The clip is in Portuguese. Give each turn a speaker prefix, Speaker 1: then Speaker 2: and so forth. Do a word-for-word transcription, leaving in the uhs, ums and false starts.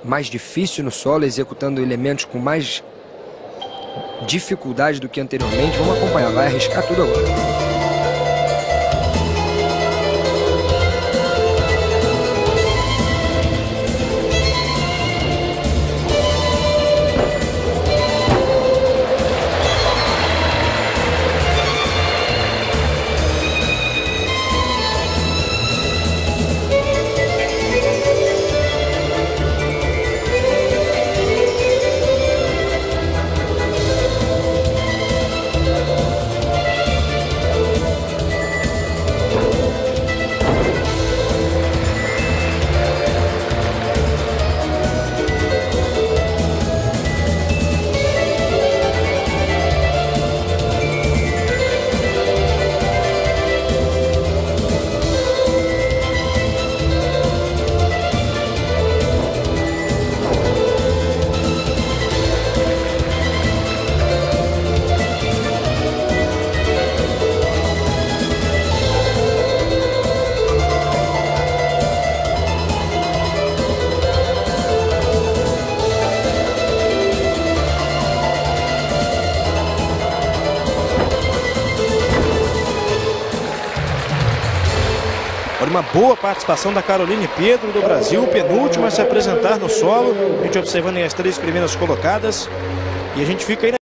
Speaker 1: mais difícil no solo, executando elementos com mais dificuldade do que anteriormente. Vamos acompanhar, vai arriscar tudo agora.
Speaker 2: Olha, uma boa participação da Caroline Pedro do Brasil, penúltima a se apresentar no solo. A gente observando aí as três primeiras colocadas. E a gente fica aí na